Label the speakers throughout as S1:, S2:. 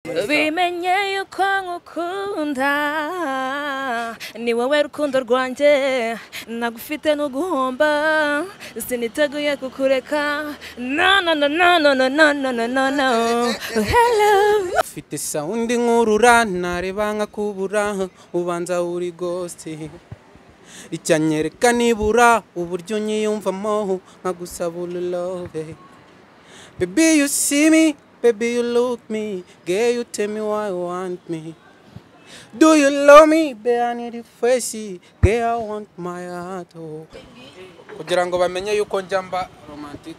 S1: bimenye yuko nkukunda ni wowe rukundo rwanjye nagufite no guhomba siniteguye kukureka no no no no no no no no no no hello
S2: ufite sound nkurura nareba nkakubura ubanza uri ghost icyanyereka nibura uburyo nyiyumvamo nkagusaba love baby you see me baby you look me girl you tell me why you want me do you love me baby I need you face girl I want my heart kugira ngo bamenye yuko njamba romantic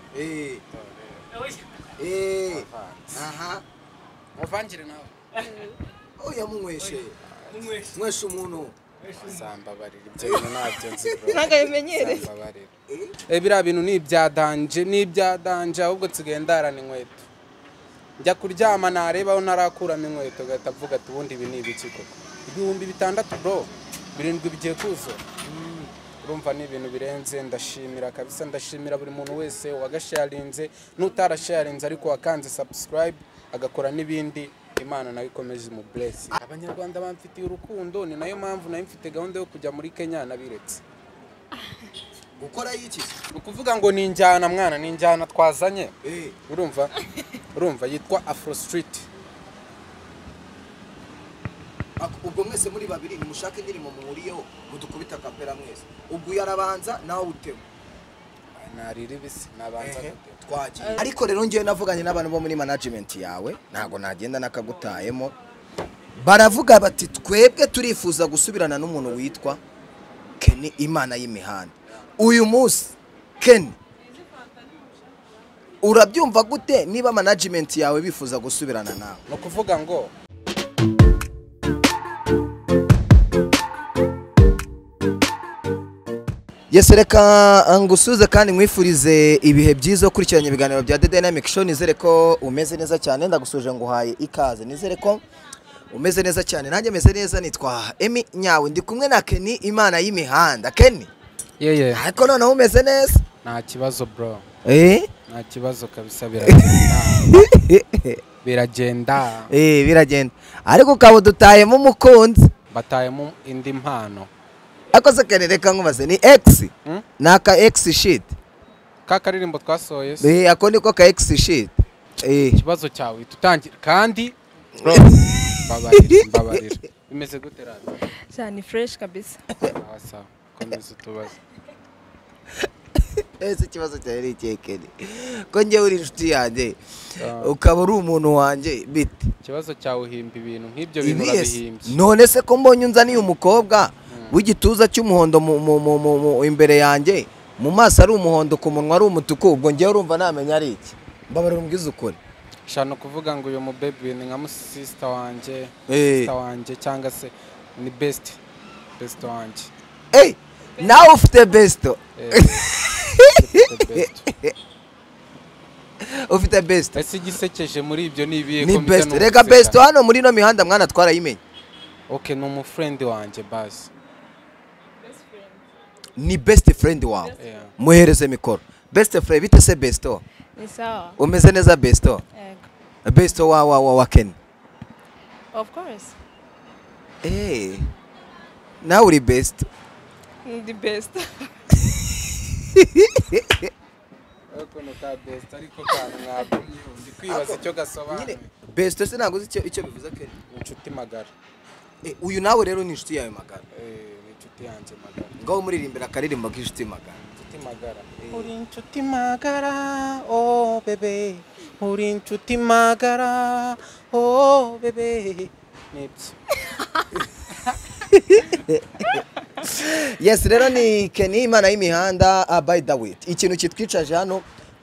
S3: aha
S2: avangire nawe
S3: oya munyweshe mweshe umuntu
S2: samba barira ibyo bintu nabyo nzi bro
S1: nagabimenyere
S2: biriya bintu ni ibyadanje ahubwo tugendarana inkweto njya kuryama narebaho narakuramo inkweto gahita avuga ati ubundi ibi ni ibiki koko 6,000 bro 7 bigiye kuzo urumva ni ibintu birenze ndashimira kabisa ndashimira buri muntu wese wagasharinze n'utarasharinze ariko wakanze subscribe agakora n'ibindi Imana nayo ikomeje mu bless abanyarwanda bamfitiye urukundo ni nayo mpamvu nayo mfite gahunda yo kujya muri Kenya nabiretse
S3: gukora iki
S2: ukuvuga ngo ni njyana mwana ni njyana twazanye urumva yitwa Afro Street
S3: ubwo mwese muri babiri ni mushaka indirimbo muhuriyeho mudukubita kapera mwese ubwo yarabanza nawe utewe
S2: nariri bisi nabanza
S3: twagiye ariko rero ngiye navuganye n'abantu bo muri management yawe ntago nagenda nakagutayemo baravuga bati twebwe turifuza gusubirana n'umuntu witwa Kenny Imana y'imihanda uyu munsi Kenny urabyumva gute niba management yawe bifuza gusubirana nawe
S2: no kuvuga ngo
S3: Yesereka ngusuze kandi mwifurize ibihe byiza kurikiranye ibiganiro bya The Dynamic Show nizere ko umeze neza cyane ndagusuje nguhaye ikaze nizere ko umeze neza cyane nanjye meze neza nitwa Emi Nyawe ndi kumwe na Kenny Imana y'imihanda Kenny
S2: yeye
S3: ariko none umeze neza
S2: nta kibazo bro nta kibazo kabisa biragenda
S3: biragenda ariko ukaba dutayemo umukunzi
S2: batayemo indi mpano
S3: akoze Kenny nkubaze ni X naka X shit
S2: kakaririmbo twasoye
S3: ako niko ka X shit
S2: ikibazo cyawe tutangira kandi mbabarira bimeze gute rado
S1: cyane fresh kabisa
S2: sawa komeza tubaze
S3: ese ikibazo cyari ikekene ko njye uri inshuti yanjye ukaba uri umuntu wanjye bite
S2: ikibazo cyawe uhimba ibintu nk'ibyo bintu urabihimbye
S3: none se ko mbonye unzaniye umukobwa w'igituza cy'umuhondo imbere yanjye mu maso ari umuhondo ku munwa ari umutuku ubwo njye urumva namenya ari iki mbabarira umbwiza ukuri
S2: shano kuvuga ngo uyu mu baby ni nka sister wanje cyangwa se ni best wanje
S3: nawe ufite besto ufite besto
S2: ese gisekeje muri ibyo ni ibiye
S3: ni besto rega besto hano muri no mihanda mwana twarayimenye
S2: okay no mu friend wanje basi
S3: ni best friend wawe muhereze mikoro best friend bite se besto
S1: ni sawa
S3: umeze neza besto besto wa Kenny
S1: of course
S3: now uri best
S1: the best
S2: ariko no ka best ariko kana mwabumye ndi kwibaza icyo gasobanura
S3: besto se ntago icyo bivuze Kenny
S2: inshuti magara
S3: uyu nawe rero ni inshuti yawe magara
S2: ni inshuti yanjye magara
S3: ngaho muririmbira akaririmbo k'inshuti magara
S2: uri inshuti magara oh bebe uri inshuti magara oh bebe nibyo
S3: yes rero ni Kenny Imana y'imihanda by the way ikintu kitwicaje hano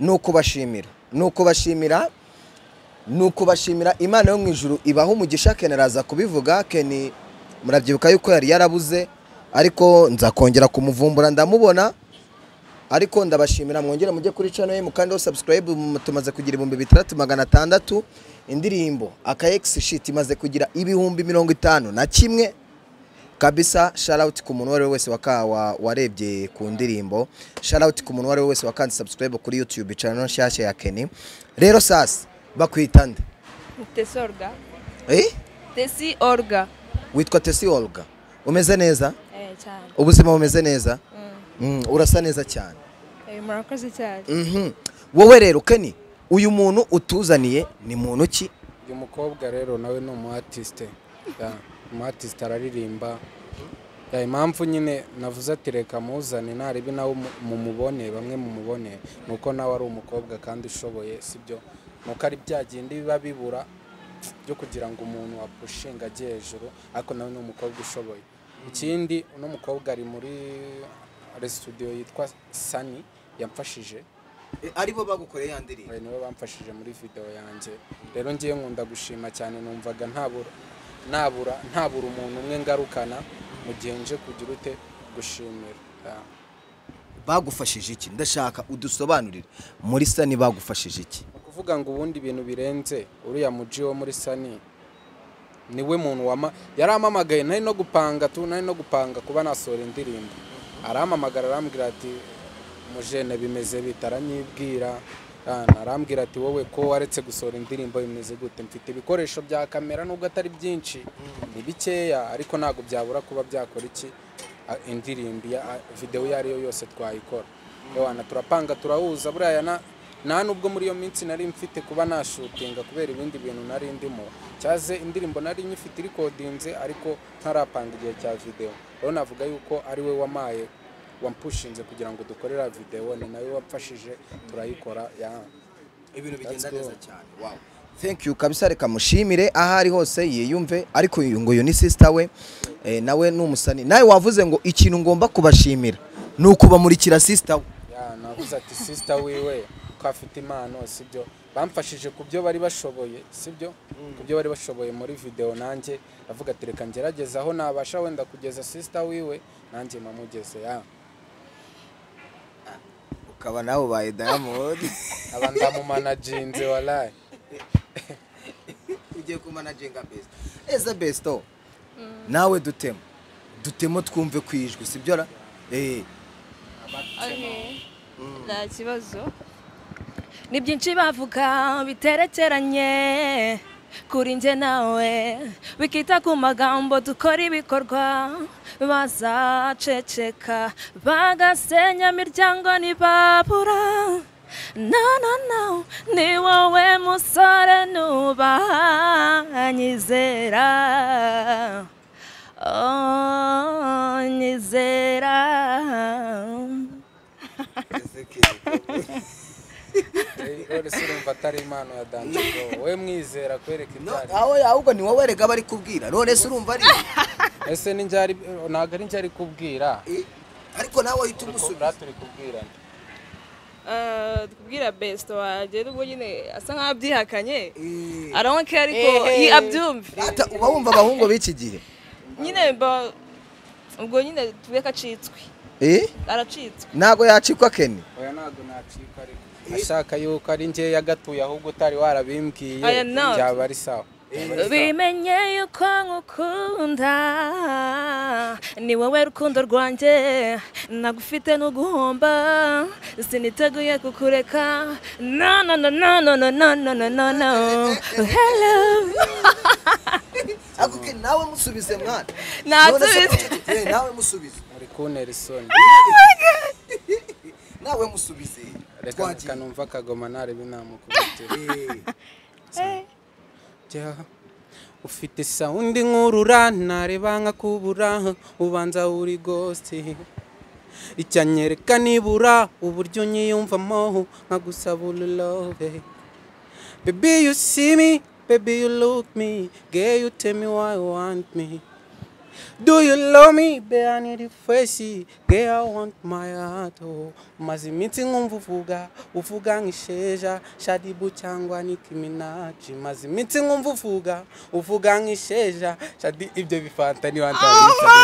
S3: nukubashimira Imana yo mu ijuru ibaho umugisha Kenny araza kubivuga Kenny murabyibuka yuko yari yarabuze ariko nzakongera kumuvumbura ndamubona ariko ndabashimira mwongere mujye kuri channel ye mukandi subscribe tumaze kugira 3600 indirimbo aka X shit imaze kugira 51,000 kabisa shout out ku muntu wese warebye ku ndirimbo shout out ku muntu wese wakandi subscribe kuri YouTube channel nshyashya ya Kenny rero sasa bakwitande
S1: Tesi Olga.
S3: Eh?
S1: Tesi Olga.
S3: Witwa Tesi Olga. Umeze neza?
S1: Cyane.
S3: Ubuzima bumeze neza? Urasa neza cyane.
S1: Murakoze cyane.
S3: Wowe rero Kenny, uyu muntu utuzaniye ni muntu ki?
S2: uyu mukobwa rero nawe ni umu artiste. Umu artiste araririmba. Impamvu nyine navuze ati reka muzane naribi nawe mumubone bamwe mumubone nuko nawe ari umukobwa kandi ushoboye sibyo nuko ari byagindi biba bibura byo kugira ngo umuntu apushinga agiye hejuru ariko nawe ni umukobwa ushoboye. Ikindi uno mukobwa ari muri studio yitwa Sani yamfashije
S3: Aribo bagukoreye yandirimbo.
S2: Niwe bamfashije muri video yanjye. Rero ngiye nkunda gushima cyane numvaga ntabura umuntu umwe ngarukana mu gihe nje kugira ute gushimira.
S3: Bagufashije iki? Ndashaka udusobanurire muri Sani bagufashije iki?
S2: Kuvuga ngo ubundi ibintu birenze uriya muji wo muri Sani niwe muntu yaramamagaye nari no gupanga kuba nasora indirimbo. Aramamagara arambwira ati mujene bimeze bitaranyibwira. Arambwira ati wowe ko waretse gusora indirimbo bimeze gute? Mfite ibikoresho bya kamera nubwo atari byinshi ni bikeya ariko nago byabura kuba byakora iki indirimbo video yariyo yose twayikora. Yohana turapanga turahuza buraya nta nubwo muri iyo minsi nari mfite kuba nashutinga kubera ibindi bintu nari ndimo cyaze indirimbo nari nyifite recordinze ariko ntarapanga igihe cya video. Rero navuga yuko ari we wamaye wampushinze kugira ngo dukorera video ni nawe wapfashije turayikora
S3: ibintu bigenda neza cyane. Wow, thank you kabisa, reka mushimire ahari hose yiyumve. Ariko ngo yo ni sister we nawe n'umusani nawe wavuze ngo ikintu ngomba kubashimira nuko bamurikira sister we.
S2: Navuze ati sister wiwe ko afite impano sibyo bamfashije kubyo bari bashoboye sibyo kubyo bari bashoboye muri video nanjye avuga ati reka ngerageza aho nabasha wenda kugeza sister wiwe nanjye mamugeze
S3: ukaba nawe baye Diamond
S2: abanda mu managinze wallahi
S3: ugiye ku managinga best besto nawe dutemo twumve kwijwe sibyo ra
S1: nta kibazo. Ni byinshi bavuga biterekeranye kuri nje nawe bikita ku magambo dukora ibikorwa bazaceceka bagasenya imiryango ntibabura. No ni wowe musore nubanyizera nyizera.
S2: Urumva atari impano ya Dance Bro we mwizera kwereka ibyari
S3: ahubwo ni wowe rega bari kubwira none se urumva ari
S2: ese ninjari naga ari njari kubwira
S3: ariko nawe uhita umusubira
S2: turi kubwira
S1: tukubwira best waje ubwo nyine asa nkabyihakanye aronke ariko abyumve
S3: uba wumva abahungu b'iki gihe
S1: nyine ubwo nyine tubeka acitswe aracitswe
S3: nago yacikwa Kenny
S2: oya nago nacika ariko ashaka yuko ari nje yagatuye ahubwo utari warabimbwiye byaba ari sawa.
S1: bimenye yuko nkukunda ni wowe rukundo rwanjye nagufite n'uguhomba siniteguye kukureka. No hello
S3: ako ke nawe musubize mwana
S1: nasubize
S3: nawe musubize
S2: muri kuntera isoni
S3: nawe musubize
S2: reka numva kagoma nare binamukubite ufite sound nkurura nareba nkakubura ubanza uri ghost icyanyereka nibura uburyo nyiyumvamo nkagusaba love. Baby you see me, baby you look me, girl you tell me why you want me. Do you love me? Babe, I need it fresh. Girl, I want my heart. Oh, mazimiti ngumvuvuga, uvuga ngisheja, shadibu cyangwa Nicki Minaj. Mazimiti ngumvuvuga, uvuga ngisheja, shadi ibyo bifanta ni wanta.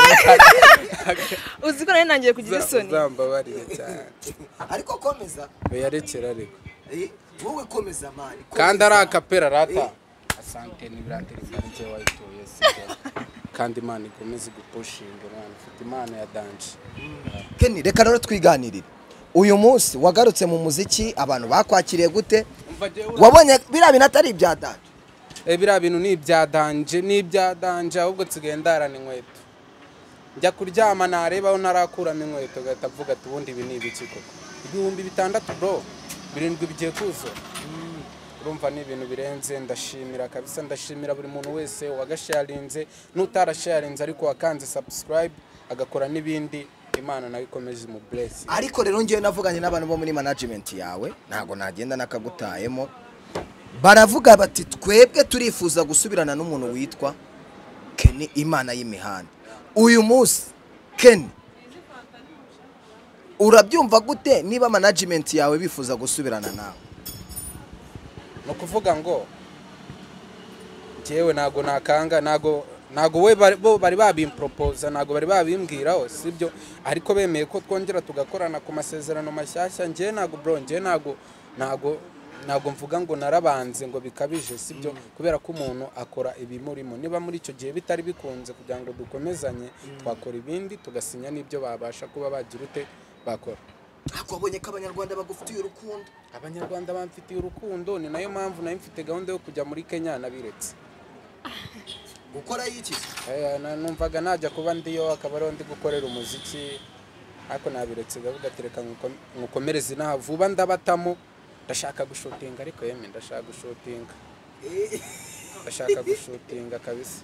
S1: Uziko nari nangiye kugira isoni.
S2: Zambabarire cyane.
S3: Ariko komeza.
S2: Yarekera ariko.
S3: Wowe komeza mani.
S2: Kandi ari akapera rata. Asante ni birateri kandi wayitoye sibyo. Kandi Imana ikomeze gupushinga mwana ufite Imana ya danje.
S3: Kenny reka rero twiganirire uyu munsi wagarutse mu muziki abantu bakwakiriye gute? Wabonye bira binatari ibya danje
S2: biriya bintu ni ibyadanje ahubwo nsigaye ndarana inkweto njya kuryama narebaho ntarakuramo inkweto gahita avuga ati ubundi ibi ni ibiki koko 6,000 bro 7 bigiye kuzo urumva ni ibintu birenze ndashimira kabisa ndashimira buri muntu wese wagasharinze n'utarasharinze ariko wakanze subscribe agakora n'ibindi Imana nawe ikomeje mu bless
S3: ariko rero ngiye navuganye n'abantu bo muri management yawe ntago nagenda nakagutayemo baravuga bati twebwe turifuza gusubirana n'umuntu witwa Kenny Imana y'imihanda uyu munsi Kenny urabyumva gute niba management yawe bifuza gusubirana nawe
S2: no kuvuga ngo jewe nago nakanga nago we bari babimpropose nago bari babimbwiraho sibyo ariko bemeye ko twongera tugakorana ku masezerano mashyashya nje nago bro nje nago mvuga ngo narabanze ngo bikabije sibyo kubera ko umuntu akora ibimurimo niba muri icyo gihe bitari bikunze kugira ngo dukomezanye twakora ibindi tugasinya n'ibyo babasha kuba bagira ute bakora
S3: akobonye ko abanyarwanda bagufitiye urukundo
S2: abanyarwanda bamfitiye urukundo ni nayo mpamvu nayo mfite gahunda yo kujya muri Kenya nabiretse
S3: gukora iki
S2: numvaga najya kuba ndiyo akaba ari ndi gukorera umuziki ariko nabiretse gavuga tereka ngukomereze naha vuba ndabatamo ndashaka gushutinga ariko yeme ndashaka gushutinga kabisa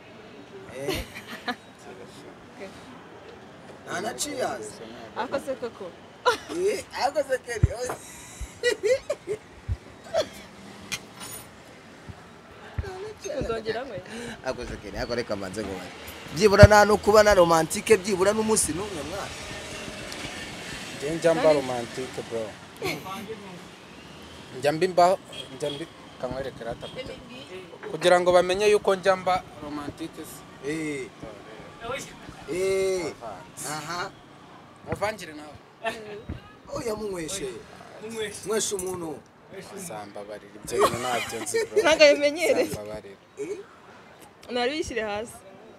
S3: Nana cheers
S1: Akose koko
S3: akose Kenny
S1: ndongera mwe
S3: akose Kenny akoreka manze ngo byibura nano kuba na romantique byibura n'umunsi n'umwe mwana
S2: njamba romantique bro njambi kamwerekera atakuta kugira ngo bamenye yuko njamba romantique
S3: aha
S2: muvangire nawe
S3: oya munyweshe mweshe umuntu
S2: samba barira ibyo bintu nabyo nzi bro
S1: ntago bimenyere
S2: samba barira
S1: nari bishyire hasi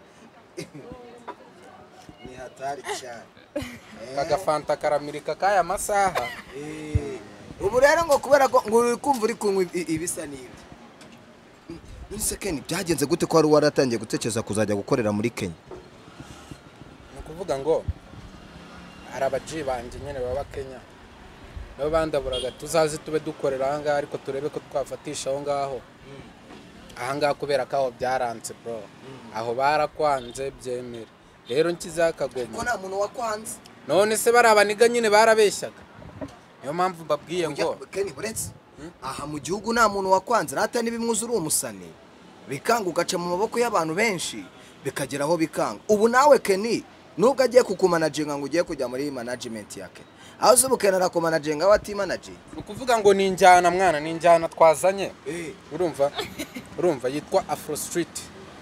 S3: ni hatari cyane
S2: kagafanta karamirika kaya masaha
S3: ubu rero ngo kubera ko ngo uri kumva uri kunywa ibisa n'ibyo nise Kenny byagenze gute ko wari waratangiye gutekereza kuzajya gukorera muri Kenya
S2: ni kuvuga ngo arabaji banje nyene baba Kenya nabo bandaburaga tuzazi tube dukorera ahangaha ariko turebe ko twafatisha aho ngaho ahangaha kubera ko aho byaranze bro aho barakwanze byemera rero nkizakagoma
S3: ko nta muntu wakwanze
S2: none se barabaniga nyine barabeshyaga niyo mpamvu mbabwiye ngo
S3: Kenny buretse aha mu gihugu nta muntu wakwanze rata n'ibimwuzura umusane bikanga ugaca mu maboko y'abantu benshi bikagera aho bikanga ubu nawe Kenny nubwo agiye kukumanaginga ngo ugiye kujya muri management yake aho se bukenera ko managinga wati managing
S2: ukuvuga ngo ni njyana mwana ni njyana twazanye urumva yitwa Afro Street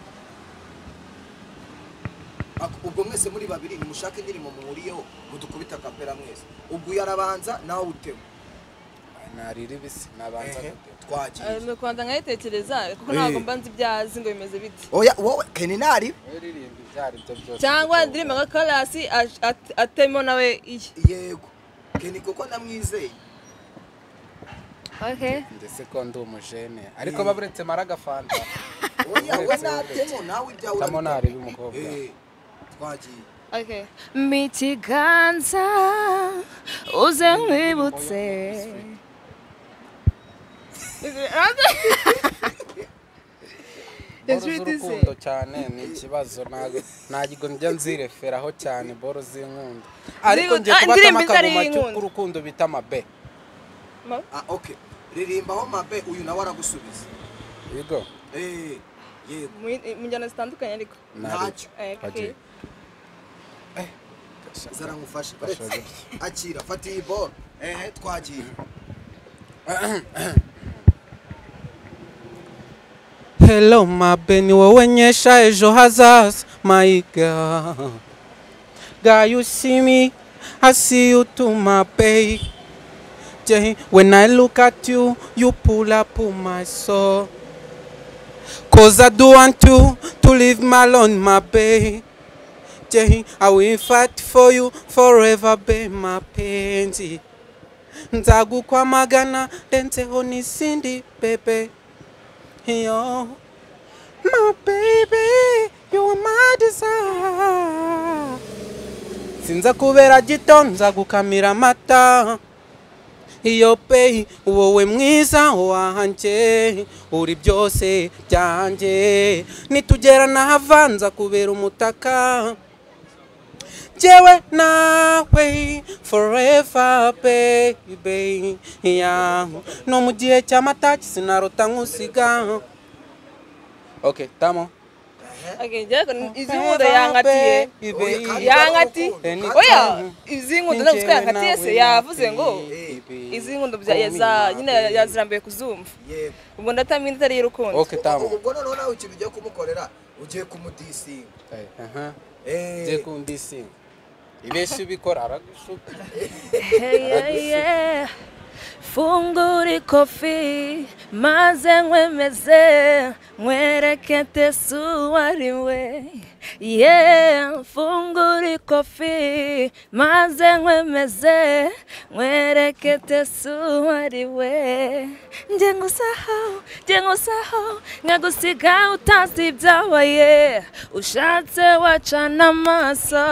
S3: ubwo mwese muri babiri ni mushaka indirimbo muhuriyeho mudukubita kapera mwese ubwo yarabanza nawe utema
S2: nariri bisi nabanza
S3: twagiye
S1: no kwanda nkayitekereza kuko ntago mbanzi ibyazi ngo bimeze biti
S3: oya wowe Kenny nari
S2: uririmba ibyari byo byose
S1: cyangwa ndirimba nka Kalasi atemo nawe iyi
S3: yego Kenny kuko namwizeye
S1: okay
S2: ndetse ko ndi umujene ariko baburetse maragafanta
S3: oya we natemo nawe ibyawe
S2: tamo nari bimukobwa
S3: twagiye
S1: okay mitiganza uze nkwibutse
S2: urukundo cyane ni ikibazo ntago njya nzireferaho cyane boro z'inkunda ariko ngiye kubatama akaguma cy'urukundo bita mabe
S3: okay ririmbaho mabe uyu nawe aragusubiza
S2: yego
S3: yego
S1: mu njyana zitandukanye ariko
S3: ntacyo
S1: okay
S3: zara ngufashe akira fata iyi ball twagiye
S2: Hello mabe ni wowe nyesha ejo hazaza my girl God you see me I see you too my babe when I look at you you pull up my soul cause I don't want you to leave me alone my babe I will fight for you forever be my pansy nzagukwamagana denseho nisindi bebe yo My baby, you are my desire. Sinza kubera gito nza gukamira amata. Iyo pe wowe mwiza wanje uri byose byanjye nitugera nahavanza kubera umutaka jewe nawe forever baby yeah no mu gihe cy'amata sinarota nkusiga. Okay tamo
S1: Okay, izi nkundo yangatiye yangati oya izi nkundo naguze yangatiye se yavuze ngo izi nkundo nyine yazirambiye kuzumva ubwo ndatamini itari y'urukundo.
S2: Okay tamo
S3: ubwo noneho nawe ikintu ugiye kumukorera ugiye kumudisinga
S2: je kundisinga ibeshi bikora aragushuka.
S1: Fungura ikofi maze nkwemeze nkwereke tesu wariwe. Fungura ikofi maze nkwemeze nkwereke tesu wariwe. Nje ngusaho nkagusiga utazi ibyabaye ushatse wacana amaso.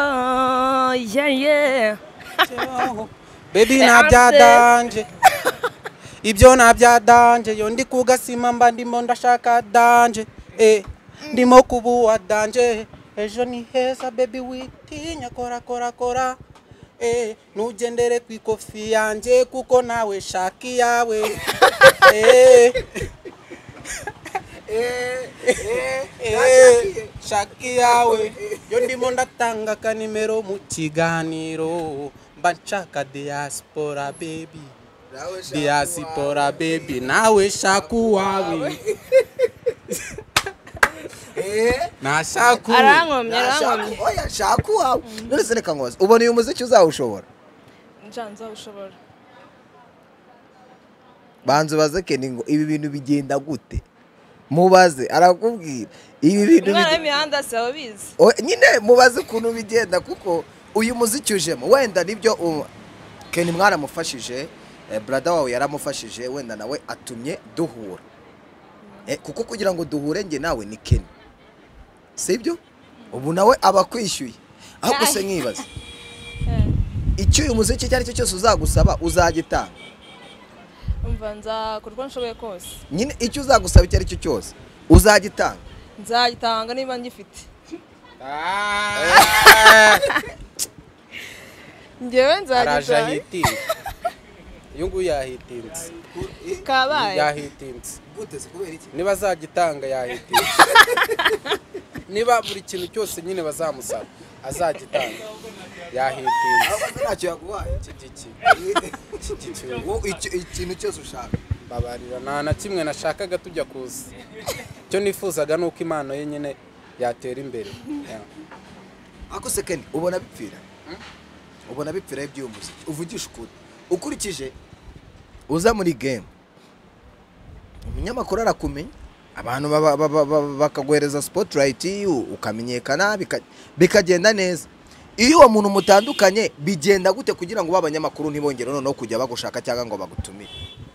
S2: Baby nabyadanje ibyo nabyadanje yo ndi kugasima mba ndimo ndashaka danje ndimo kubuwa danje ejo ni heza baby witinya kora nugendere ku ikofi yanjye kuko nawe shaki yawe shaki yawe yo ndimo ndatanga kanimero mu kiganiro Banchaka diaspora baby, diaspora baby, nawe shaku wawe. Na shaku.
S1: Arangomye.
S3: Oya shaku wawe. None se reka ngoze. Ubona uyu muziki uzawushobora?
S1: Njanza ushobora.
S3: Banzu bazeke ningo ibi bintu bigenda gute? Mubaze arakubwira. Ibi bintu
S1: mwana w'imihanda sawa bizi.
S3: Nyine mubaze kuntu bigenda kuko uyu muziki ujemo wenda nibyo Kenny mwaramufashije brother wawe yaramufashije wenda nawe atumye duhura kuko kugira ngo duhure nge nawe ni Kenny sibyo ubu nawe abakwishyuye aho guse nkibaza icyo uyu muziki cyari cyo cyose uzagusaba uzagitanga
S1: umva nzakorwa nshoboye kose
S3: nyine icyo uzagusaba cyari cyo cyose uzagitanga
S1: nzagitanga niba ngifite ngewe nzagitanga
S2: yungu yahitinze
S1: kabaye
S2: yahitinze niba azagitanga yahitinze niba buri kintu cyose nyine bazamusaba azagitanga yahitinze
S3: ntacyo yaguhaye ikintu cyose ushaka
S2: babarira nta na kimwe nashakaga tujya kuza cyo nifuzaga nuko impano ye nyine yatera imbere.
S3: Ako second ubona bipfira ubona bipfira iby'umuziki uvugisha ukuri ukurikije uza muri game umunyamakuru arakumenya abantu bakaguhereza spotlight ukamenyekana bikagenda neza iyo uwo muntu mutandukanye bigenda gute kugira ngo babanyamakuru ntibongere noneho kujya bagushaka cyangwa ngo bagutumire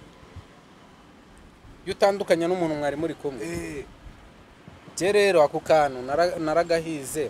S2: yutandukanye n'umuntu mwari muri kumwe je rero ako kantu naragahize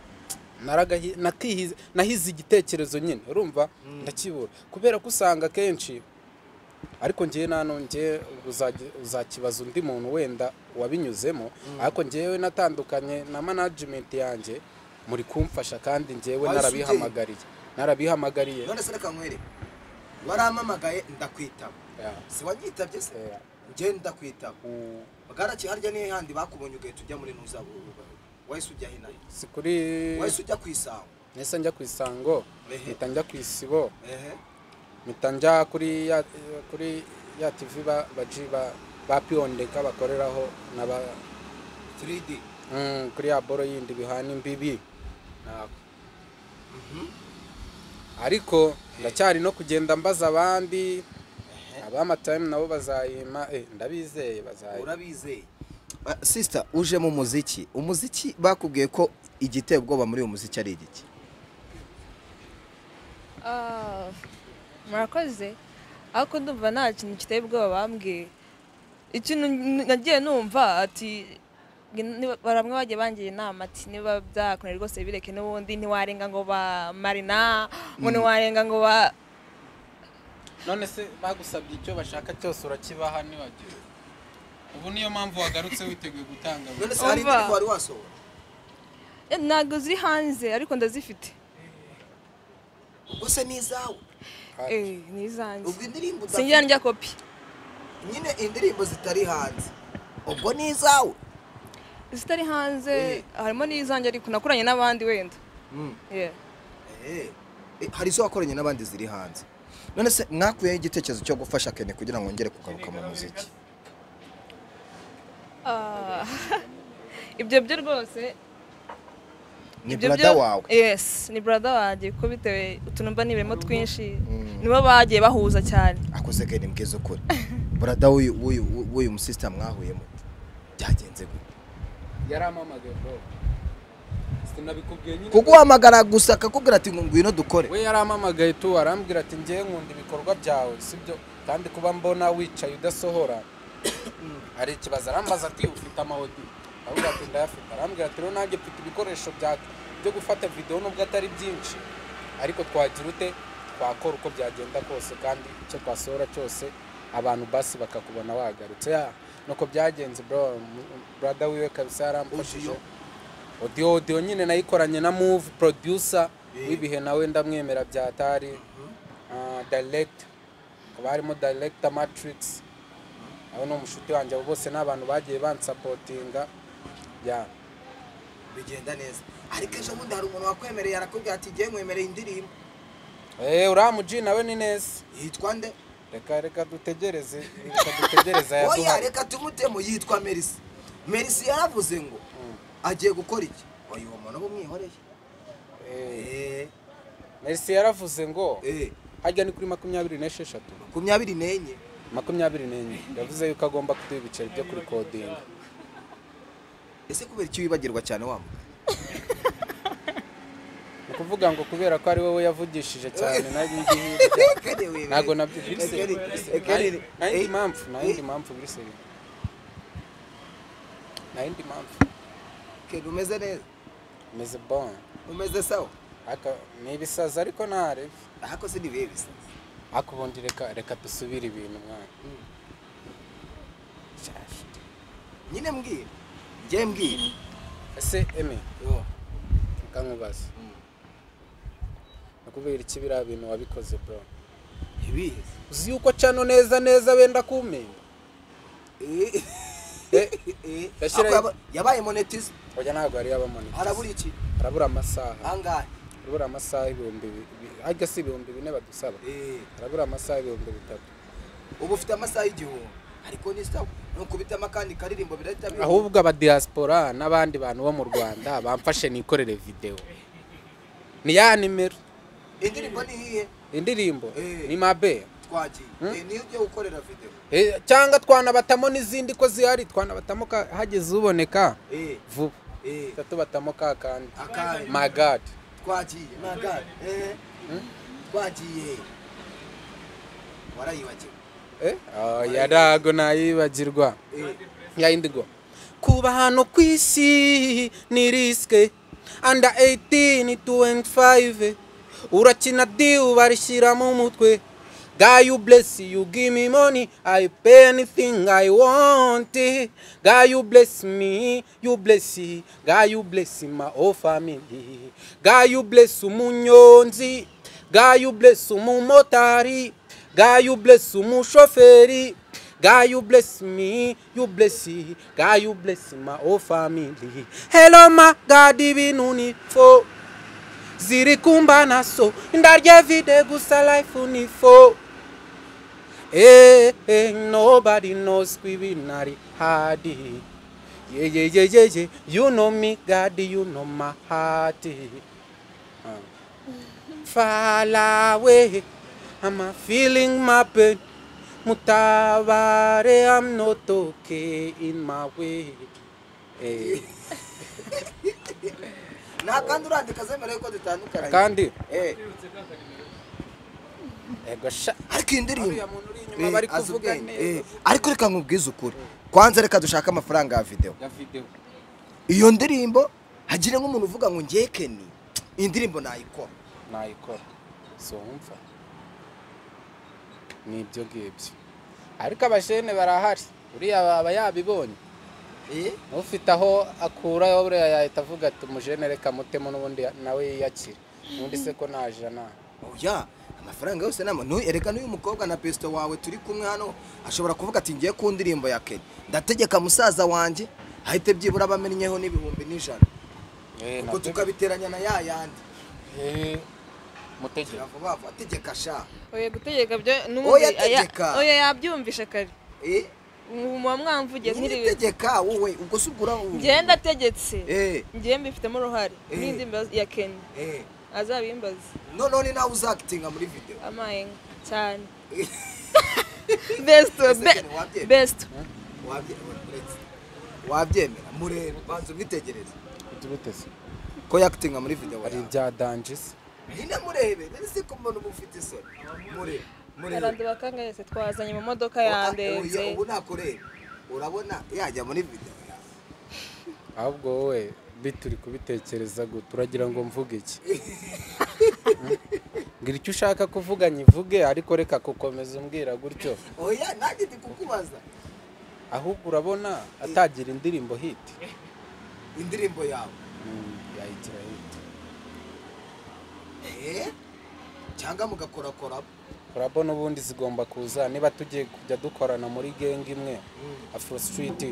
S2: nahize igitekerezo nyine urumva ndakibura kubera ko usanga kenshi ariko ngiye nanonge uzakibaza undi muntu wenda wabinyuzemo ariko ngiyewe natandukanye na management yanjye muri kumfasha kandi ngiyewe narabihamagariye
S3: none se reka nkwere waramamagaye ndakwitaba si wanyitabye se ngiye ndakwitaba bagaraki harya ni handi bakubonye ugaye tujya muri nuzabo wahise ujya hinayo
S2: si kuri
S3: wahise ujya kwisango
S2: nese njya kwisango mpita njya kwisibo mpita njya kuri ya TV ba Piondeka bakoreraho n'aba
S3: 3D
S2: kuri ya boro yindi bihana imbibi ariko ndacyari no kugenda mbaza abandi abama time nabo bazayima ndabizeye bazayima
S3: urabizeye sister uje mu umuziki bakubwiye ko igitebwoba muri uyu muziki ari igiki
S1: murakoze ariko ndumva nta kintu kiteye ubwoba bambwiye ikintu nagiye numva ati baramwe bagiye bangira inama ati niba byakunira rwose bireke n'ubundi ntiwarenga ngo ba Marina ngo ntiwarenga ngo ba
S2: none se bagusabye icyo bashaka cyose urakibaha niwagiye ubu niyo mpamvu wagarutse witeguye gutanga
S3: none se hari indirimbo wari wasohora
S1: ntabwo ziri hanze ariko ndazifite
S3: ubwo se ni izawe
S1: ni izanjye
S3: ubwo indirimbo
S1: sinjya njya kopi
S3: nyine indirimbo zitari hanze ubwo ni izawe
S1: zitari hanze harimo n'izanjye ariko nakoranye n'abandi wenda
S3: hari izo wakoranye n'abandi ziri hanze none se mwakuyeho igitekerezo cyo gufasha Kenny kugira ngo ngere kugaruka mu muziki
S1: ibyo byo rwose
S3: ni brother wawe
S1: yes ni brother wanjye ko bitewe utunumba nibemo twinshi nibo bagiye bahuza cyane
S3: akoze Kenny mbwiza ukuri brother w'uyu musista mwahuye mu byagenze gute
S2: yaramamagaye bro sinabikubwiye nyine
S3: kuko uhamagara gusa akakubwira ati ngwino dukore
S2: we yaramamagaye tu arambwira ati ngiye nkunda ibikorwa byawe sibyo kandi kuba mbona wicaye udasohora ari ikibazo arambaza ati ufite amahodi ahubwo ati ndayafite arambwira ati rero nanjye mfite ibikoresho byo gufata video nubwo atari byinshi ariko twagira ute twakora uko byagenda kose kandi icyo twasohora cyose abantu basi bakakubona wagarutse nuko byagenze bro brother wiwe kabisa yaramfashije audio nyine nayikoranye na Move producer wibihe nawe ndamwemera byatari direct kubarimo director Matrix abo no mushuti wanje bose n'abantu bagiye bansupportinga
S3: bigenda neza ariko ejo bundi hari umuntu wakwemereye arakubwira ati ngiye nkwemereye indirimbo
S2: uramuji nawe ni neza
S3: yitwa nde
S2: reka dutegereze
S3: oya reka tumutemo yitwa Mercy yaravuze ngo agiye gukora iki oya uwo muntu bumwihoreye
S2: Mercy yaravuze ngo hajya ni kuri 26 24 yavuze yuko agomba kuduha ibiceri byo kuri coding
S3: ese kubera iki wibagirwa cyane
S2: kuvuga ngo kubera ko ari wowe yavugishije cyane ntago nabyo nayindi mpamvu Griseri
S3: Kenny umeze neza
S2: umeze bon
S3: umeze sawa
S2: ni ibisaza ariko ntare
S3: ako se ni bisaza
S2: akubundi reka dusubire ibintu mwana
S3: nyine mbwira
S2: ese eme kankubaza nakubwira iki bira bintu wabikoze bro
S3: ibihe
S2: uzi yuko cano neza wenda kumenya
S3: yabaye monetize
S2: oya ntabwo ari yabamonetize
S3: arabura iki
S2: arabura amasaha
S3: angahe
S2: arabura amasaha ibihumbi ajya si ibihumbi 4 badusaba arabura amasaha ibihumbi 3
S3: ubu ufite amasaha y'igihumbi ariko ni sawa nuko bitama kandi karirimbo birahita
S2: ahubwo aba diaspora n'abandi bantu bo mu Rwanda bamfashe nikorere video ni ya nimero
S3: indirimbo ni hiye
S2: indirimbo ni mabe
S3: twagiye ni ujye ukorera video
S2: cyangwa twanabatamo n'izindi ko zihari twanabatamo hageze uboneka vuba tatubatamo kandi my god
S3: twagiye my god twagiye warayibagiwe
S2: yarago nayibagirwa yayindigo kuba hano kwisi ni riske under 18 25 urakina deal barishyira mu mutwe God you bless you give me money I pay anything I want God you bless me you bless God you bless my whole family God you bless umunyonzi God you bless umumotari God you bless umushoferi God you bless me you bless God you bless my whole family hello my God ibintu ni fo ziri kumbana so ndarya vide gusa life ni fo nobody knows we will not hard yeah you know me God you know my heart far away I'm feeling my pain mutabare I'm not okay in my way
S3: na kandi urandika zemere ko dutandukanye
S2: kandi ego sha
S3: ariko indirimbo
S2: bari kuvuga
S3: ariko reka nkubwize ukuri kwanza reka dushaka amafaranga ya video iyo ndirimbo hagire nk'umuntu uvuga ngo ngiye Kenny iyi ndirimbo
S2: nayikora so wumva nibyo ngibyo ariko abajene barahari uriya baba yabibonye ufite aho akura buriya yahita avuga ati umujene reka mutemo n'ubundi nawe yiyakire ubundi se ko naje
S3: oya amafaranga yose nama ereka n'uyu mukobwa na pesto wawe turi kumwe hano ashobora kuvuga ati ngiye ku ndirimbo ya Kenny ndategeka musaza wanjye ahite byibura bamenyeho n'ibihumbi n'ijana kuko tukabiteranya na yandi
S2: mutegeka
S3: vuba ategeka sha
S1: oya gutegeka byo n'umwe oya yabyumvisha kare muba mwamvuge
S3: nk'iritegeka wowe ubwo sugura
S1: ngenda tegetse ngiye mbifitemo uruhare n'indi ya Kenny azabimbaza
S3: none nawe uzakitinga muri video
S1: amayenga cyane best
S3: wabyemera murebe banza ubitegereze ko yakitinga muri video
S2: ari bya danjis
S3: nyine murebe nese ko mbona ubufite isoni murebe
S1: arandi bakanga yese twazanye mu modoka yandenze
S3: ubu nakoreba urabona yajya muri video
S2: ahubwo wowe bituri kubitekereza go turagira ngo mvuge iki ngira icyo ushaka kuvuga nyivuge ariko reka kukomeza umbwira gutyo
S3: oya nanjye ndikukubaza
S2: ahubwo urabona atagira indirimbo hit
S3: indirimbo yawe
S2: yayigira hit
S3: cyangwa mugakora
S2: urabona ubundi zigomba kuza niba tugiye kujya dukorana muri gang imwe Afro Street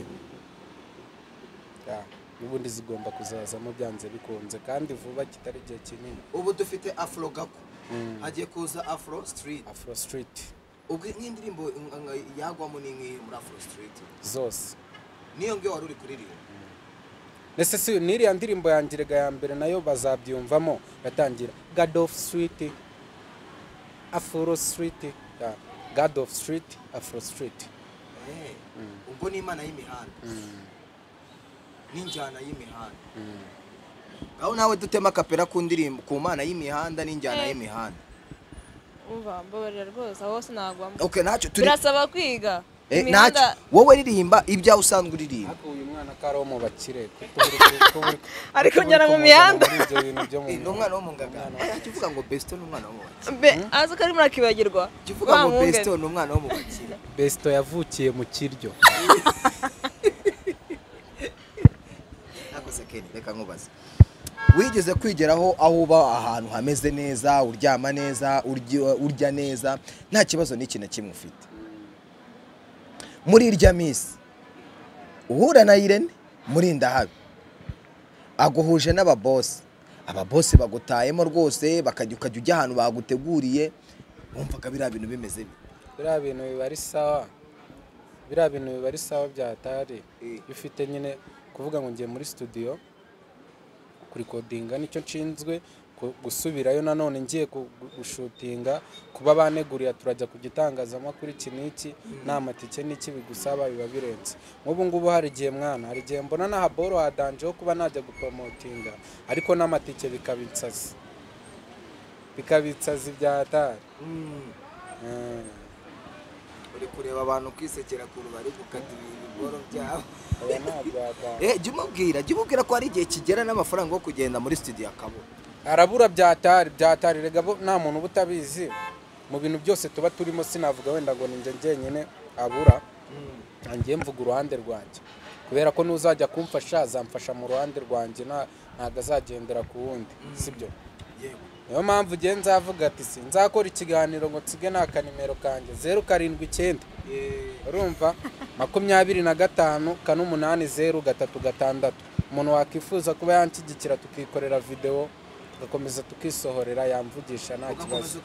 S2: n'ubundi zigomba kuzazamo byanze bikunze kandi vuba kitari gihe kinini
S3: ubu dufite Afro Gako hagiye kuza Afro Street ubwo nk'indirimbo yagwamo n'inki muri Afro Street
S2: zose
S3: niyo ngiyo wari uri kuririmba
S2: nese si niriya ndirimbo yangirega ya mbere nayo bazabyumvamo yatangira God of Street Afro Street God of Street Afro Street
S3: ubwo ni imana y'imihanda n'injyana y'imihanda aho nawe dutema kapera ku ndirimbo ku mana y'imihanda n'injyana y'imihanda
S1: umva mbabarira rwose aho sinagwamo
S3: okay nacyo
S1: birasaba kwiga
S3: nacyo wowe ririmba ibya usanzwe uririmba
S2: uyu mwana karo mu bakire
S1: ariko njyana mu mihanda
S3: n'umwana wo mu ngagano kivuga ngo Besto n'umwana wo mu
S1: bakire azi ko ari murakibagirwa
S3: kivuga ngo Besto n'umwana wo mu bakire
S2: Besto yavukiye mu kiryo
S3: reka nkubaze wigeze kwigeraho aho uba ahantu hameze neza uryama neza urya neza nta kibazo n'iki na kimwe ufite muri irya Miss uhura na Irene muri Ndahabi aguhuje n'ababosi bagutayemo rwose ukajya ujya ahantu baguteguriye wumvaga biriya bintu bimeze
S2: biriya bintu biba ari sawa byatari bifite nyine kuvuga ngo ngiye muri studio kuri codinga nicyo nshinzwe gusubirayo nanone ngiye gushutinga kuba baneguriya turajya kugitangazamakuru iki niki nta matike niki bigusaba biba birenze nk'ubu ngubu hari igihe mwana hari igihe mbona naha boro hadanjeho kuba najya gupromotinga ariko n'amatike bikabitsaza byatari
S3: uri kureba abantu kwisekera ku rubari gukata ibigoro byabo jya umubwira ko hari igihe kigera n'amafaranga yo kugenda muri studio akabura
S2: arabura byatari rega nta muntu ubutabizi mu bintu byose tuba turimo sinavuga wenda ngo ninjye njyenyine abura ngiye mvuga uruhande rwanjye kubera ko n'uzajya kumfasha azamfasha mu ruhande rwanjye ntabwo azagendera ku wundi sibyo niyo mpamvu ugiye nzavuga ati si nzakora ikiganiro ngo nsige n'aka nimero kanjye 079 urumva 25 880 umuntu wakifuza kuba yanshyigikira tukikorera video tugakomeza tukisohorera yamvugisha nta kibazo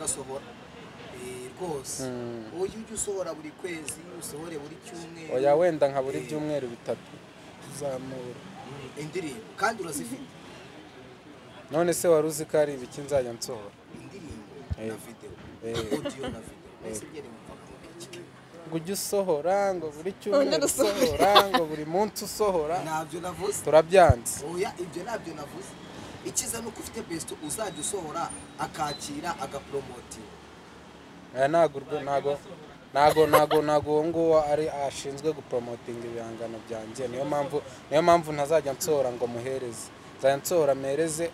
S3: rwose uyu ujya usohora buri kwezi usohore buri cyumweru
S2: oya wenda nka buri byumweru bitatu tuzamura
S3: indirimbo kandi urazifite
S2: none se wari uzi ko ari ibiki nzajya nsohora
S3: indirimbo na video audio na video ngo ujye usohora ngo buri cyumweru usohora ngo buri munsi usohora ntabyo navuze
S2: turabyanze
S3: oya ibyo ntabyo navuze ikiza nuko ufite Besto uzajya usohora akakira agapromoting
S2: nago ngo ari ashinzwe gupromotinga ibihangano byanjye niyo mpamvu ntazajya nsora ngo muhereze nzajya nsora mereze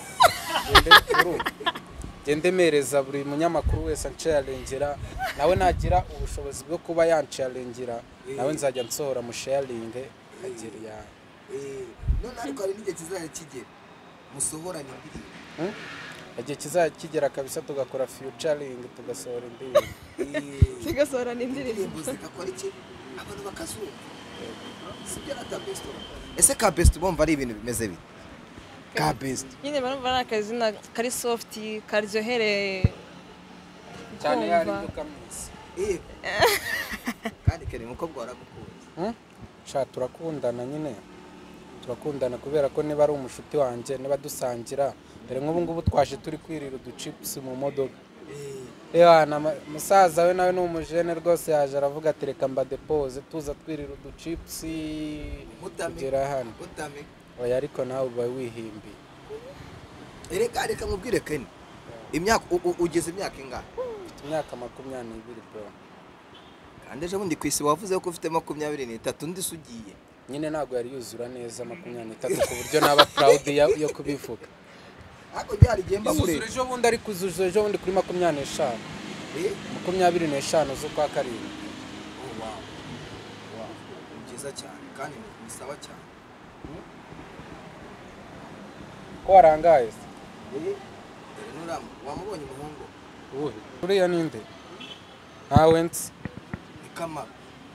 S2: gende mereza buri munyamakuru wese anshyaringira nawe nagira ubushobozi bwo kuba yansharingira nawe nzajya nsora mu sharinge agira ya
S3: none ariko hari n'igihe kizajya kigera musohoranye indirimbo
S2: igihe kizajya kigera kabisa tugakora featuring tugasohora indirimbo
S1: tugasohora n'indirimbo
S3: zigakora iki abantu bakazumva sibyo ata best ese ka best bomva ari ibintu bimeze bite ka best
S1: nyine barumva ari akazina kari soft karyohereye
S2: cyane yari dukamisi
S3: kandi kere umukobwa waragukunze
S2: sha turakundana nyine turakundana kubera ko niba ari umushuti wanjye niba dusangira dore nk'ubu ngubu twaje turi kwirira uduchips mu modoka na musaza we nawe ni umujene rwose yaje aravuga ati reka mba depose tuza twirira uduchips kugera hano oya ariko nawe uba wihimbiye
S3: reka nkubwire Ken imyaka ugeze imyaka ingahe
S2: mfite imyaka 22 bro
S3: kandi ejo bundi ku isi wavuze ko ufite 23 undi sugiye
S2: nyine ntabwo yari yuzura neza 23 ku buryo naba proud yo kubivuga
S3: ako byari gemba muri
S2: ejo bundi ari kuzuza ejo bundi kuri 25 25 zo kwa karindwi
S3: wow byiza cyane kandi ni sawa cyane
S2: ko warangaye
S3: nuramu wamubonye umuhungu
S2: ubuhe uriya ninde ntawe nzi
S3: ikamaro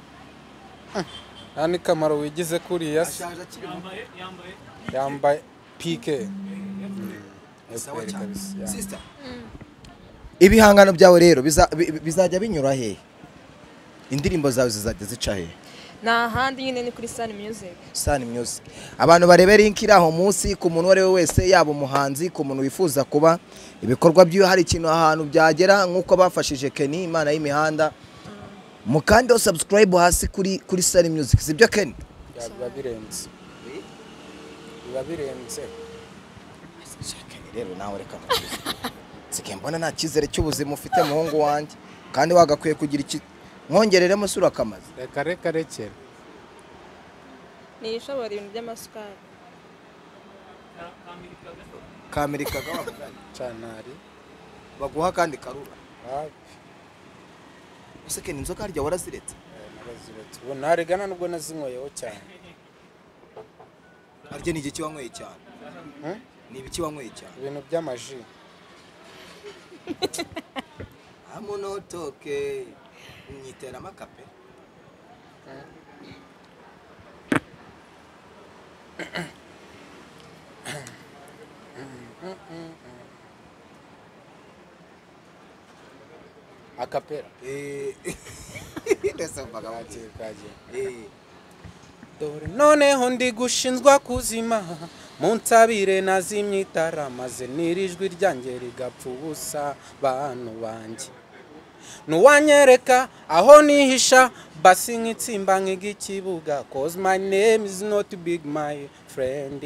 S2: ni kamaro wigize kuriya
S3: ashaje akiri
S2: yambaye pike
S3: sawa cyane sister ibihangano byawe rero bizajya binyura he indirimbo zawe zizajya zica he
S1: na handi nyine ni kuri Sun Music
S3: abantu barebera inkiri aho munsi ku muntu wari we wese yaba umuhanzi ku muntu wifuza kuba ibikorwa by'iyo hari ikintu ahantu byagera nk'uko bafashije Ken Imana y'imihanda mukande subscribe hasi kuri Sun Music sibyo Ken
S2: biba birenze
S3: rero nawe reka mbona nta cyizere cy'ubuzima ufite muhungu wanjye kandi wagakwiye kugira iki mwongereremo sura akamaze
S2: reka rekera
S1: ni ishobora ibintu by'amasukari
S3: kamirika gabavuga
S2: canari
S3: baguha kandi karura
S2: hafi
S3: useke inzoka harya waraziretse
S2: naraziretse ubu narigana nubwo nazinkweyeho cyane
S3: harya ni igiki wanyweye cyane ni ibiki wanyweye cyane
S2: ibintu by'amaji
S3: amunotoke nyitera amakape
S2: akapera
S3: ndetse mbaga
S2: kaje dore noneho ndi gushinzwa kuzima munsabire nazimye itara maze nirijwi ryanjye rigapfa ubusa bantu banjye nuwanyereka aho nihisha basi nk'itsimba nk'ikibuga cause my name is not big my friend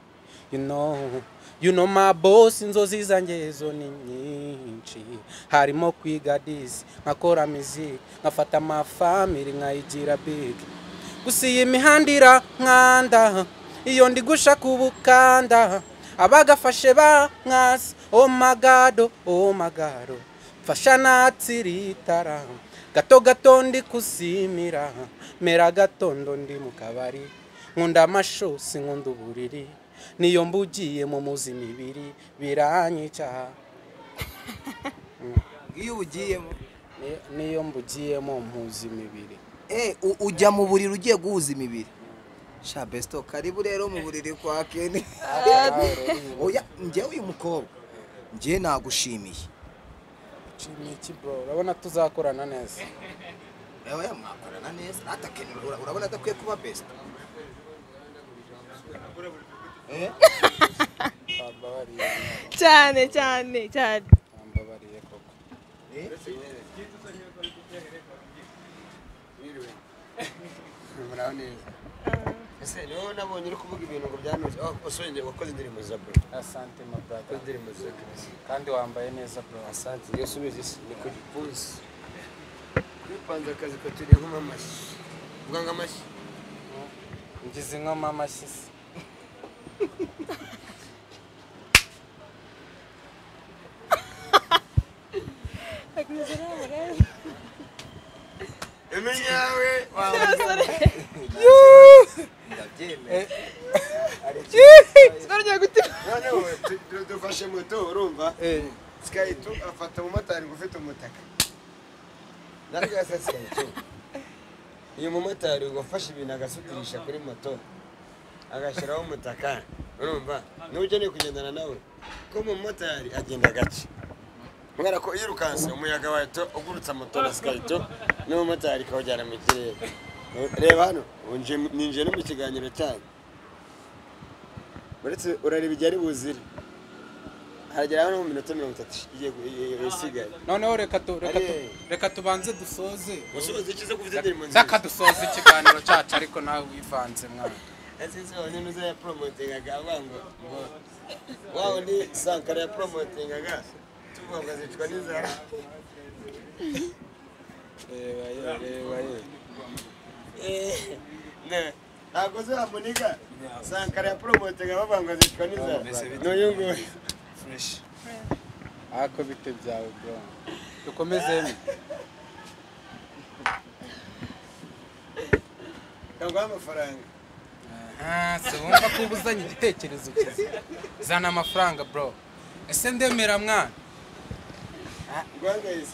S2: you know my boss inzozi zanjye zo ni nyinshi harimo kwiga disi nkakora music nkafata amafamily nkayigira big gusa iyi mihandira nkanda iyo ndi gushaka ubukanda abagafashe ba nkasi oh my god fasha natsiritara gato ndi kusimira mera gatondo ndi mu kabari nkunda amashosi nkunda uburiri niyo mbugiye mu muzima ibiri biranyica
S3: iyo ubugiyemo
S2: niyo mbugiyemo muzima ibiri
S3: ujya mu buriri ugiye guhuza imibiri sha besto karibu rero mu buriri kwa Ken oya njye uyu mukobwa njye nagushimiye
S2: iki bro urabona tuzakorana neza
S3: oya mwakorana neza hata Ken urabona adakwiye kuba best
S1: cyane
S2: ambabariye koko
S4: muraho neza ese niho nabonye uri kuvuga ibintu ngo byanoze usongeye wakoze indirimbo za bro
S2: asante my brother
S4: indirimbo za
S2: kandi wambaye neza bro
S4: asante iyo subize ni ku gipfunsi wapanze akazi katuriye nk'amashyi uvuga ngo amashyi
S2: ngize inkoma amashyi se.
S4: emenyawe noneho dufashe moto urumva Skyto afata umumotari ngo ufite umutaka narigasa Skyto uyu mumotari ngo afashe ibintu agasudirisha kuri moto agashyiraho umutaka urumva n'ukeneye kugendana nawe ko umumotari agenda gake kubera ko yirukanse umuyaga wahita ugurutsa moto na Skyto n'umumotari kawujyana mu kirere reba hano ninjiye no mu kiganiro cyanyu uretse urareba igihe ari buzire haragera hano mu minota 30 isigaye
S2: noneho reka tubanze dusoze
S4: usoze ikiza kuvuza indirimbo nziza
S2: zaka dusoze ikiganiro cyacu ariko nawe wivanze mwana
S4: ese wone nuza ya promotingaga abango wao ni Sankara ya promotingaga tuvuga zicwa n'inzara ne ntabwo zamuniga Sankara ya promotinga bavuga zicwa n'inzara n'uyungu fresh
S2: ako bite byawe bro dukomeze
S4: kangwa amafaranga
S2: se wumva ko ubuzanye igitekerezo cyiza zana amafaranga bro ese ndemera mwana
S4: gwangayise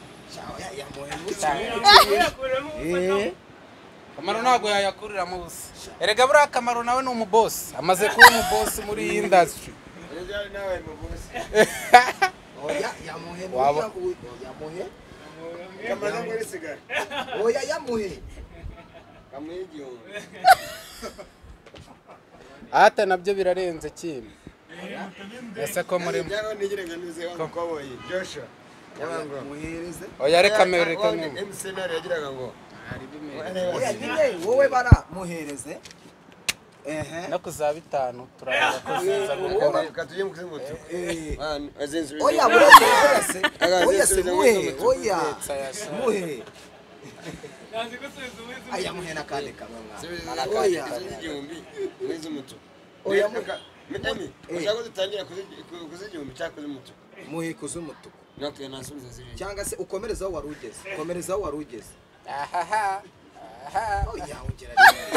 S2: Kamaro ntabwo yayakuriramo ubusa erega buriya Kamaro nawe ni umubosi amaze kuba umubosi muri iyi industry
S4: nawe mubosi
S3: oya yamuhe yamuhe
S4: kamaze muri sigara
S3: oya yamuhe
S4: kamwigiyo
S2: ata nabyo birarenze kimwe ese ko muri
S4: byaro nigirega nuze wamukoboye Joshua yabango
S3: muhereze
S2: oya reka mereka
S4: ni MCNR yagiraga ngo
S3: oya nyine wowe bara muhereze
S2: no kuzaba 5 turabona ko ziza gukora
S4: katuje mukize moto azenzi
S3: oya muhereze oya se muhe oya muhe aya muhe nakande kamwe mwana
S4: oya igihumbi mwezi moto oya mutami ushaka dutangira kuzigihumbi cyakoze moto
S3: muhe kuzumutuku
S4: natwe nasubiza ziri
S3: cyangwa se ukomereza aho warugeze komereza aho warugeze oya ugera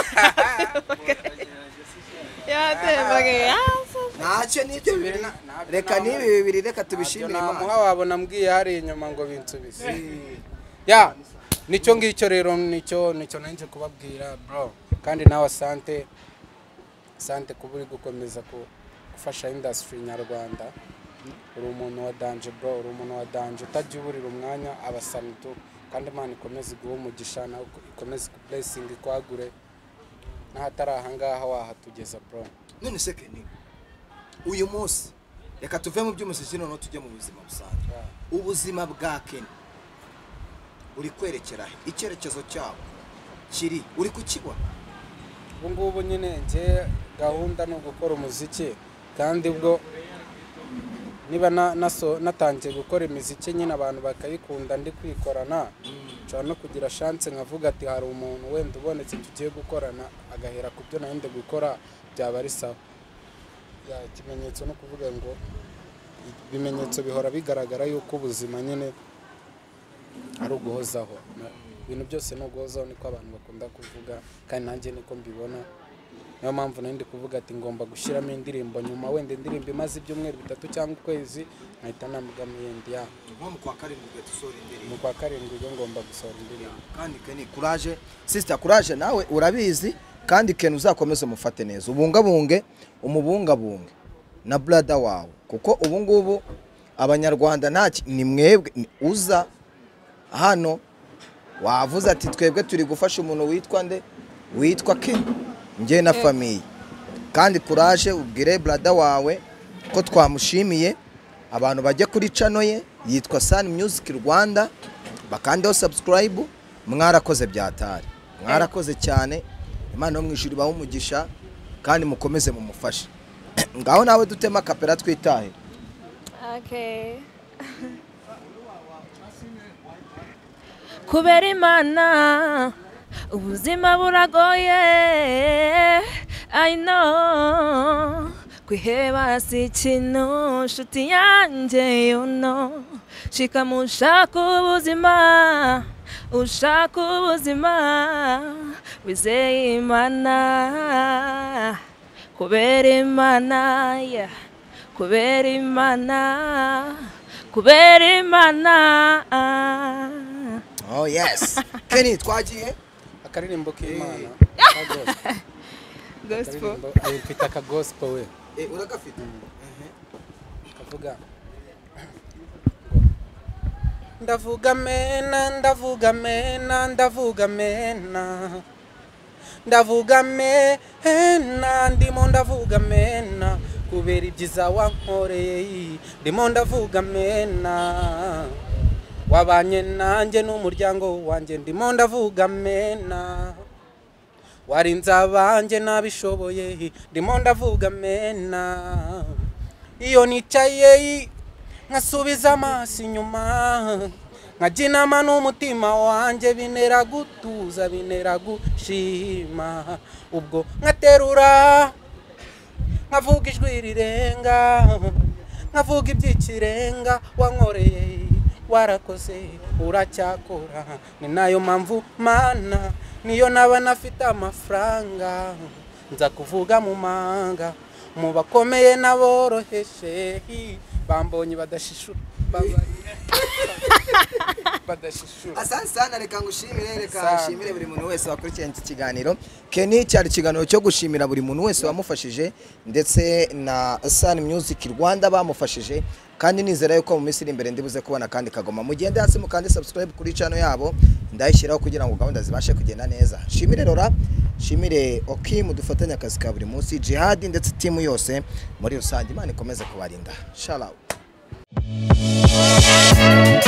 S1: yatembaga
S3: ntacyo nibyo reka nibi bibiri reka tubishimire
S2: namuha wabona mbwiye hari inyuma ngo binsubize ya nicyo ngicyo rero nicyo nanje kubabwira bro kandi nawe sante kuba uri gukomeza gufasha industry nyarwanda uri umuntu wa danger bro uri umuntu wa danger utajya uburira umwanya abasantu kandi Imana ikomeze guha umugisha nawe ikomeze blessing kwagure nahatari ahangaha wahatugeza bro
S3: none se Kenny uyu munsi reka tuve mu by'umuziki none tujye mu buzima busanzwe ubuzima bwa Kenny uri kwerekera icyerekezo cyawo kiri uri kukibona
S2: ubu ngubu nyine nje gahunda no gukora umuziki kandi ubwo niba natangiye gukora imiziki nyine abantu bakayikunda ndi kwikorana nshobora no kugira chance nkavuga ati hari umuntu wenda ubonetse tugiye gukorana agahera ku byo nahinde gukora byaba ari sawa ya ikimenyetso no kuvuga ngo ibimenyetso bihora bigaragara yuko ubuzima nyine ari uguhozaho ibintu byose no guhozaho niko abantu bakunda kuvuga kandi nanjye niko mbibona niyo mpamvu nandi kuvuga ati ngomba gushyiramo indirimbo nyuma wenda indirimbo imaze ibyumweru 3 cyangwa ukwezi nkahita namugamo yendi ya
S3: nko mu kwa karindwi gatusora indirimbo
S2: mu kwa karindwi ngo ngomba gusohora indirimbo
S3: kandi Kenny courage sister courage nawe urabizi kandi Kenny uzakomeze umufate neza ubungabunge umubungabunge na brother wawe kuko ubu ngubu abanyarwanda ntaki ni mwebwe uza hano wavuze ati twebwe turi gufasha umuntu witwa Kenny nje na famille kandi courage ubwire brother wawe ko twamushimiye abantu bajye kuri channel ye yitwa Sun Music Rwanda bakandeho subscribe mwarakoze byatari mwarakoze cyane Imana yo mwijuru baho umugisha kandi mukomeze mu mufashe ngaho nawe dutema kapera twitahe
S1: okay kubera Imana ubuzima buragoye I know kwiheba si ikintu nshuti yanjye you know shikama ushaka ubuzima wizeye Imana kubera Imana yeah kubera Imana
S3: Oh yes. Kenny twagiye
S2: akaririmbo k'Imana
S1: gospel
S2: mfite aka gospel we
S3: uragafite
S2: kavuga ndavuga mena ndavuga mena ndavuga mena ndavuga mena ndimo ndavuga mena kubera ibyiza wankoreye ndimo ndavuga mena wabanye nanjye n'umuryango wanjye ndimo ndavuga mena warinze abanjye nabishoboye ndimo ndavuga mena iyo nicaye nkasubiza amaso inyuma nkajinama n'umutima wanjye binera gutuza binera gushima ubwo nkaterura nkavuga ijwi rirenga nkavuga iby'ikirenga wankoreye warakoze uracyakora ni nayo mpamvu Mana niyo naba nafite amafaranga nza kuvuga mu manga mu bakomeye n'aboroheje bambonye badashishura
S3: Asante sana reka ngushimire nshimire buri muntu wese wakurikiye iki kiganiro Kenny cyari ikiganiro cyo gushimira buri muntu wese wamufashije ndetse na Sun Music Rwanda bamufashije kandi nizera yuko mu minsi iri imbere ndibuze kubona kandi kagoma mugende hasi mukande subscribe kuri channel yabo ndayishyiraho kugira ngo gahunda zibashe kugenda neza shimire Rora shimire Okim dufatanya akazi ka buri munsi Jihad ndetse timu yose muri rusange Imana ikomeze kubarinda shalom